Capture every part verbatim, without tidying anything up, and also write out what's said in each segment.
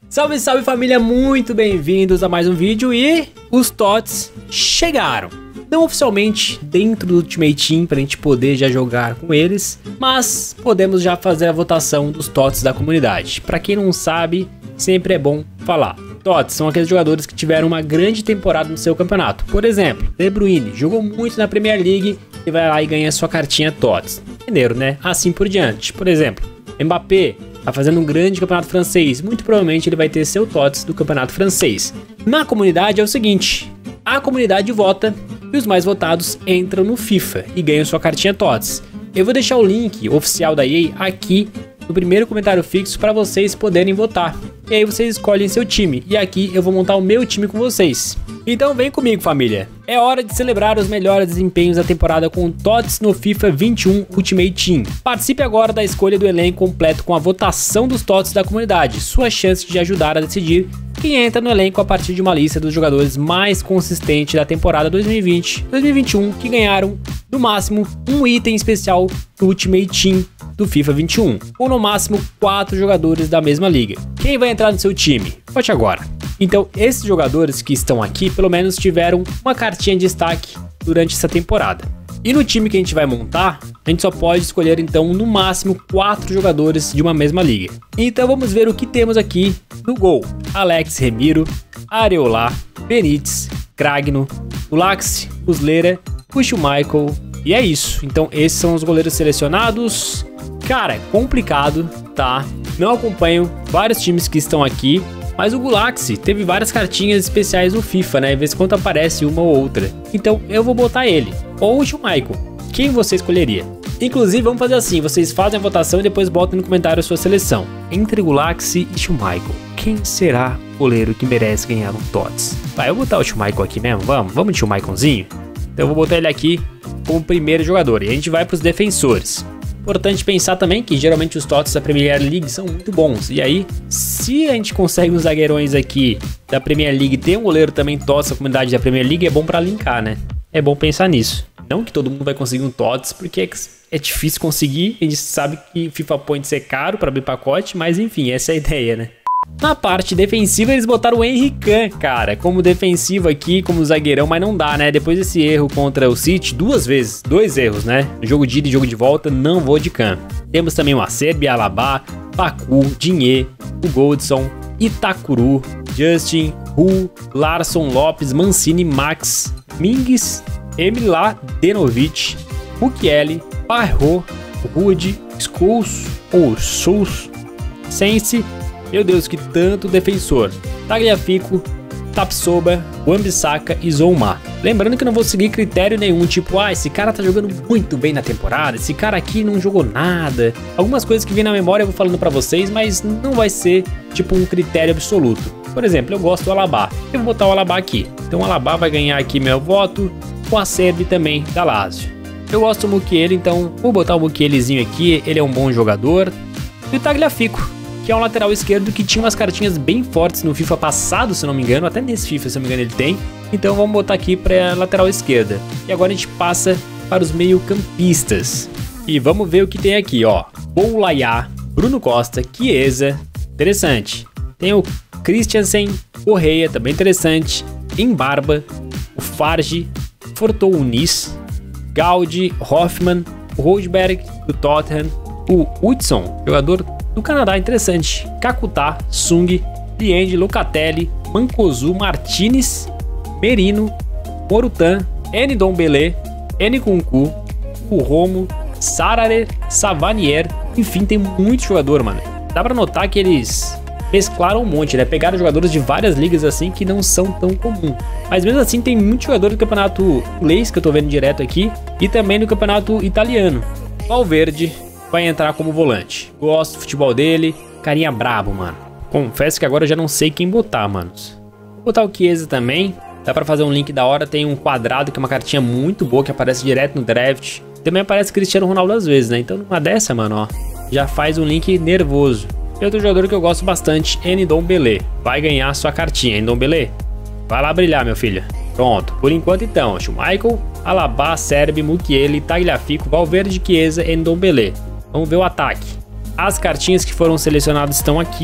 Salve, salve família, muito bem-vindos a mais um vídeo e os T O T S chegaram. Não oficialmente dentro do Ultimate Team para a gente poder já jogar com eles, mas podemos já fazer a votação dos T O T S da comunidade. Para quem não sabe, sempre é bom falar. T O T S são aqueles jogadores que tiveram uma grande temporada no seu campeonato. Por exemplo, De Bruyne jogou muito na Premier League e vai lá e ganha sua cartinha T O T S. Entenderam, né? Assim por diante. Por exemplo, Mbappé tá fazendo um grande campeonato francês, muito provavelmente ele vai ter seu T O T S do campeonato francês. Na comunidade é o seguinte, a comunidade vota e os mais votados entram no FIFA e ganham sua cartinha T O T S. Eu vou deixar o link oficial da E A aqui no primeiro comentário fixo para vocês poderem votar. E aí vocês escolhem seu time e aqui eu vou montar o meu time com vocês. Então vem comigo, família. É hora de celebrar os melhores desempenhos da temporada com o T O T S no FIFA vinte e um Ultimate Team. Participe agora da escolha do elenco completo com a votação dos T O T S da comunidade. Sua chance de ajudar a decidir quem entra no elenco a partir de uma lista dos jogadores mais consistentes da temporada dois mil e vinte dois mil e vinte e um que ganharam no máximo um item especial do Ultimate Team do FIFA vinte e um, ou no máximo quatro jogadores da mesma liga. Quem vai entrar no seu time? Vote agora. Então, esses jogadores que estão aqui, pelo menos tiveram uma cartinha de destaque durante essa temporada. E no time que a gente vai montar, a gente só pode escolher então no máximo quatro jogadores de uma mesma liga. Então vamos ver o que temos aqui no gol. Alex Remiro, Areola, Benítez, Cragno, Gulaxi, Muslera, Michael. E é isso. Então esses são os goleiros selecionados. Cara, é complicado, tá? Não acompanho vários times que estão aqui, mas o Gulaxi teve várias cartinhas especiais no FIFA, né? Vez quando aparece uma ou outra. Então eu vou botar ele. Ou o Michael. Quem você escolheria? Inclusive, vamos fazer assim, vocês fazem a votação e depois botam no comentário a sua seleção. Entre Gulaxi e Michael, quem será o goleiro que merece ganhar um T O T S? Vai, eu vou botar o Michael aqui mesmo, vamos? Vamos de Michaelzinho? Então eu vou botar ele aqui como primeiro jogador e a gente vai para os defensores. Importante pensar também que geralmente os T O T S da Premier League são muito bons. E aí, se a gente consegue uns zagueirões aqui da Premier League ter um goleiro também T O T S da comunidade da Premier League, é bom para linkar, né? É bom pensar nisso. Não que todo mundo vai conseguir um T O T S, porque é difícil conseguir. A gente sabe que FIFA Points é caro para abrir pacote, mas enfim, essa é a ideia, né? Na parte defensiva eles botaram o Henrique, cara, como defensivo aqui, como zagueirão, mas não dá, né? Depois desse erro contra o City, duas vezes, dois erros, né? Jogo de ida e jogo de volta, não vou de campo. Temos também o Acerbi, Alaba, Baku, Dinhe, o Goldson, Itakuru, Justin, Hu, Larson, Lopes, Mancini, Max, Mings, Emila Denovic, Mukiele, Parro, Rude, Skulls ou Sus, Sense. Meu Deus, que tanto defensor. Tagliafico, Tapsoba, Wan-Bissaka e Zouma. Lembrando que eu não vou seguir critério nenhum, tipo, ah, esse cara tá jogando muito bem na temporada, esse cara aqui não jogou nada. Algumas coisas que vêm na memória eu vou falando pra vocês, mas não vai ser, tipo, um critério absoluto. Por exemplo, eu gosto do Alaba. Eu vou botar o Alaba aqui. Então o Alaba vai ganhar aqui meu voto. O Acerbi também, da Lazio. Eu gosto do Mukiele, então vou botar o Mukielezinho aqui. Ele é um bom jogador. E o Tagliafico, que é um lateral esquerdo que tinha umas cartinhas bem fortes no FIFA passado, se não me engano, até nesse FIFA, se não me engano, ele tem. Então vamos botar aqui para lateral esquerda. E agora a gente passa para os meio-campistas. E vamos ver o que tem aqui, ó. Boulaye, Bruno Costa, Chiesa, interessante. Tem o Christensen, Correia, também interessante. Embarba, o Farge, Fortounis, Gaudi, Hoffman, o Rosberg, do Tottenham, o Hudson, jogador do Canadá, interessante. Kakuta, Sung, Liende, Locatelli, Mancozu, Martinez, Merino, Morutan, Ndombele, Nkunku, o Romo, Sarare, Savanier. Enfim, tem muito jogador, mano. Dá pra notar que eles mesclaram um monte, né? Pegaram jogadores de várias ligas assim que não são tão comuns. Mas mesmo assim tem muito jogador do campeonato inglês que eu tô vendo direto aqui e também do campeonato italiano. Valverde vai entrar como volante. Gosto do futebol dele. Carinha brabo, mano. Confesso que agora eu já não sei quem botar, manos. Vou botar o Chiesa também. Dá pra fazer um link da hora. Tem um quadrado que é uma cartinha muito boa que aparece direto no draft. Também aparece Cristiano Ronaldo às vezes, né? Então numa dessa, mano, ó, já faz um link nervoso. E outro jogador que eu gosto bastante, Ndombele. Vai ganhar sua cartinha, Ndombele. Vai lá brilhar, meu filho. Pronto. Por enquanto, então, Michael, Alaba, Acerbi, Mukiele, Tagliafico, Valverde, Chiesa e Ndombele. Vamos ver o ataque. As cartinhas que foram selecionadas estão aqui.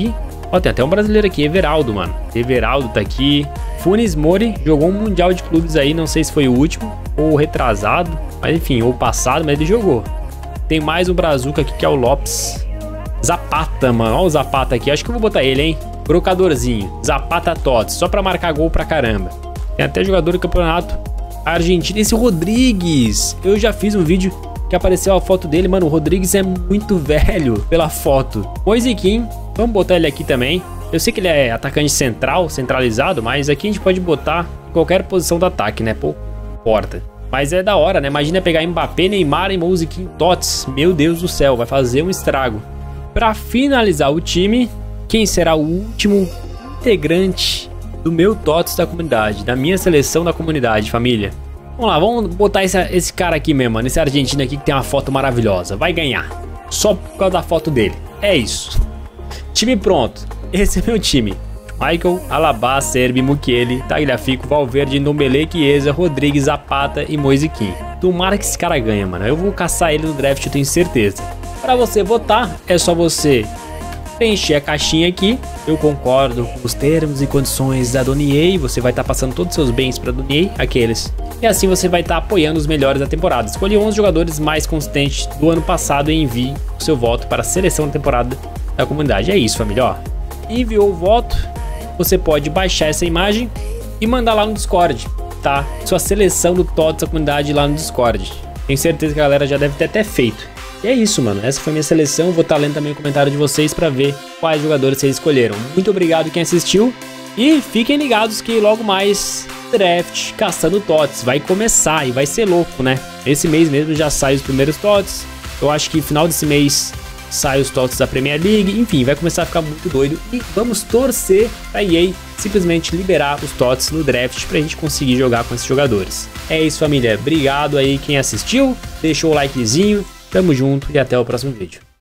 Ó, tem até um brasileiro aqui, Everaldo, mano. Everaldo tá aqui. Funes Mori jogou um mundial de clubes aí, não sei se foi o último ou o retrasado, mas enfim, ou passado, mas ele jogou. Tem mais um brazuca aqui que é o Lopes. Zapata, mano, ó o Zapata aqui, acho que eu vou botar ele, hein. Brocadorzinho, Zapata Tots, só pra marcar gol pra caramba. Tem até jogador do campeonato argentino, esse Rodrigues. Eu já fiz um vídeo que apareceu a foto dele, mano, o Rodrigues é muito velho pela foto. Moisiquim, vamos botar ele aqui também. Eu sei que ele é atacante central, centralizado, mas aqui a gente pode botar qualquer posição do ataque, né? Pô, importa. Mas é da hora, né? Imagina pegar Mbappé, Neymar e Moisiquim Tots. Meu Deus do céu, vai fazer um estrago. Pra finalizar o time, quem será o último integrante do meu Tots da comunidade, da minha seleção da comunidade, família? Vamos lá, vamos botar esse, esse cara aqui mesmo, mano. Esse argentino aqui que tem uma foto maravilhosa. Vai ganhar. Só por causa da foto dele. É isso. Time pronto. Esse é meu time. Michael, Alaba, Serbi, Mukiele, Tagliafico, Valverde, Ndombele, Chiesa, Rodrigues, Zapata e Moisiquim. Tomara que esse cara ganha, mano. Eu vou caçar ele no draft, eu tenho certeza. Para você votar, é só você preencher a caixinha aqui. Eu concordo com os termos e condições da Donier. Você vai estar tá passando todos os seus bens para Donier, aqueles. E assim você vai estar tá apoiando os melhores da temporada. Escolha onze jogadores mais consistentes do ano passado e envie o seu voto para a seleção da temporada da comunidade. É isso, família, ó. Enviou o voto, você pode baixar essa imagem e mandar lá no Discord, tá? Sua seleção do Tots da comunidade lá no Discord. Tenho certeza que a galera já deve ter até feito. E é isso, mano. Essa foi minha seleção. Vou estar lendo também o comentário de vocês para ver quais jogadores vocês escolheram. Muito obrigado quem assistiu. E fiquem ligados que logo mais draft caçando Tots vai começar e vai ser louco, né? Esse mês mesmo já sai os primeiros Tots. Eu acho que final desse mês sai os Tots da Premier League, enfim, vai começar a ficar muito doido e vamos torcer pra E A simplesmente liberar os Tots no draft pra gente conseguir jogar com esses jogadores. É isso, família, obrigado aí quem assistiu, deixou o likezinho, tamo junto e até o próximo vídeo.